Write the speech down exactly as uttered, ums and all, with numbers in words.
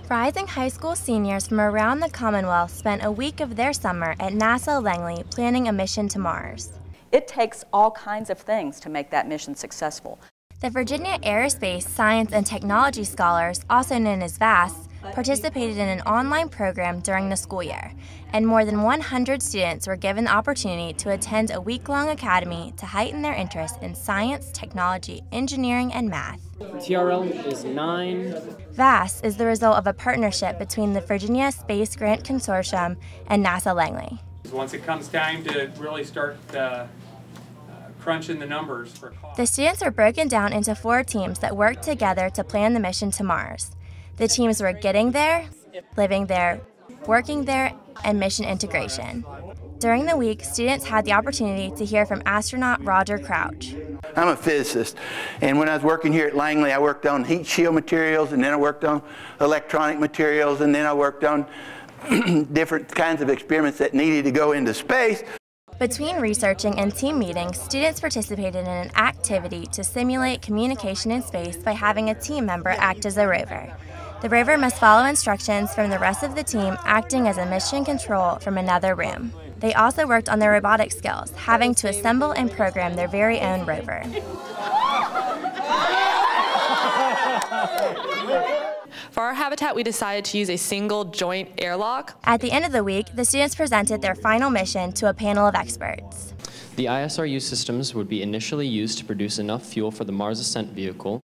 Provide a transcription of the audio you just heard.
Rising high school seniors from around the Commonwealth spent a week of their summer at NASA Langley planning a mission to Mars. It takes all kinds of things to make that mission successful. The Virginia Aerospace Science and Technology Scholars, also known as V A S, participated in an online program during the school year, and more than one hundred students were given the opportunity to attend a week-long academy to heighten their interest in science, technology, engineering, and math. T R L is nine. V A S is the result of a partnership between the Virginia Space Grant Consortium and NASA Langley. Once it comes time to really start uh, crunching the numbers for cost. The students were broken down into four teams that worked together to plan the mission to Mars. The teams were getting there, living there, working there, and mission integration. During the week, students had the opportunity to hear from astronaut Roger Crouch. I'm a physicist, and when I was working here at Langley, I worked on heat shield materials, and then I worked on electronic materials, and then I worked on different kinds of experiments that needed to go into space. Between researching and team meetings, students participated in an activity to simulate communication in space by having a team member act as a rover. The rover must follow instructions from the rest of the team, acting as a mission control from another room. They also worked on their robotic skills, having to assemble and program their very own rover. For our habitat, we decided to use a single joint airlock. At the end of the week, the students presented their final mission to a panel of experts. The I S R U systems would be initially used to produce enough fuel for the Mars ascent vehicle.